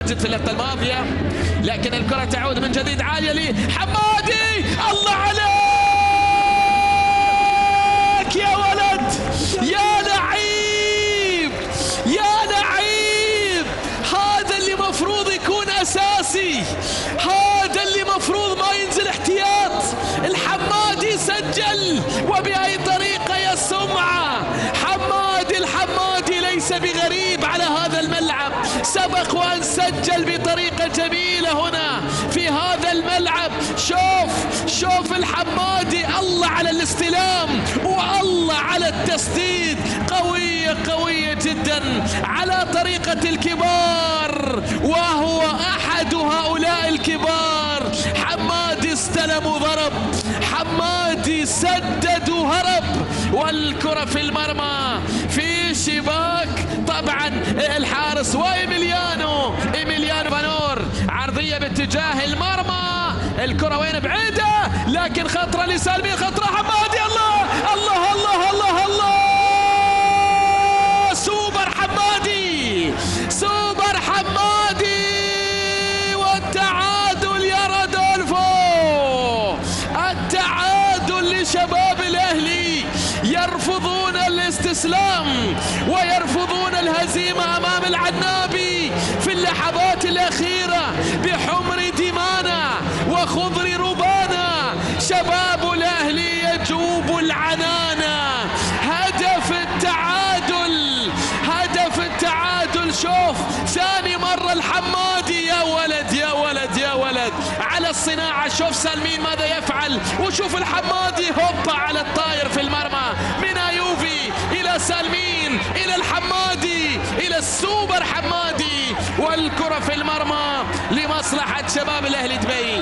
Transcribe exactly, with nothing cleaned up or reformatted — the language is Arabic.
في اللقطة الماضية، لكن الكرة تعود من جديد عالية لحمادي. الله عليك يا ولد، يا لعيب يا لعيب. هذا اللي مفروض يكون أساسي، هذا اللي مفروض ما ينزل احتياط. الحمادي سجل، وبأي طريقة يا سمعة. حمادي الحمادي ليس بغريب على هذا الملعب، سبق وأن سجل بطريقة جميلة هنا في هذا الملعب. شوف شوف الحمادي، الله على الاستلام والله على التسديد، قوية قوية جدا على طريقة الكبار، وهو أحد هؤلاء الكبار. حمادي استلم وضرب، حمادي سدد وهرب، والكرة في المرمى في شباك طبعا الحارس وإيميليانو إيميليانو فانور. عرضية باتجاه المرمى، الكرة وين بعيدة، لكن خطرة لسالمين، خطرة حمادي. الله الله الله الله الله، سوبر حمادي سوبر حمادي. والتعادل يا رودولفو، التعادل لشباب الأهلي. يرفضون الاستسلام ويرفضون الهزيمة أمام العنابي في اللحظات الأخيرة بحمر دمانا وخضر ربانا. شباب الأهلي يجوب العنانة. هدف التعادل، هدف التعادل. شوف ثاني مرة الحمادي، يا ولد يا ولد يا ولد على الصناعة. شوف سالمين ماذا يفعل، وشوف الحمادي هوبا على الطاير في المرمى، من أيوبي إلى سالمين إلى الحمادي إلى السوبر حمادي، والكرة في المرمى لمصلحة شباب الأهلي دبي.